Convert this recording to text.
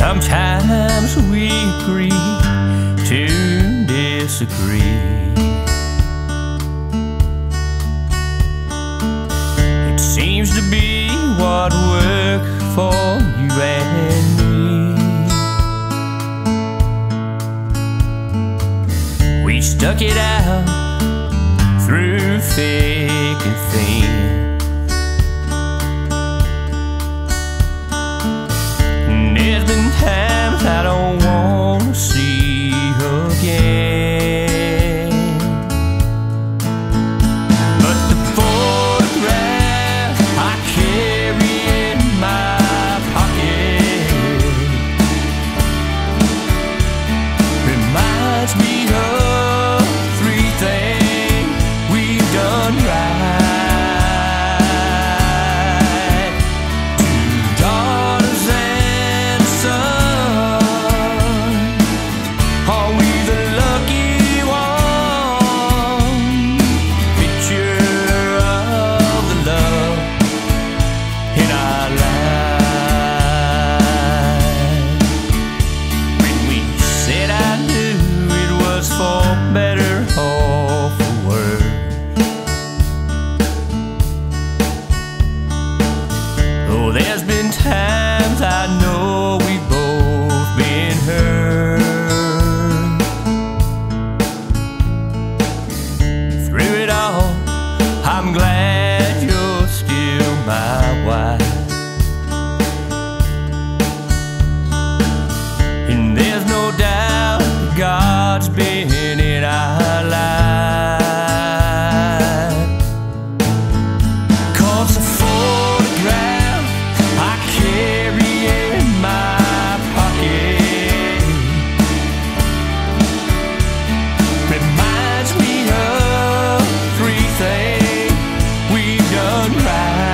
Sometimes we agree to disagree. It seems to be what works for you and me. We stuck it out through thick and thin. There's been times I don't want to see again, but the photograph I carry in my pocket reminds me of three things we've done right. Better or for worse. Oh, there's been times I know we've both been hurt. Through it all, I'm glad you're still my wife. And there's no doubt God's been in our life. 'Cause the photograph I carry in my pocket reminds me of three things we've done right.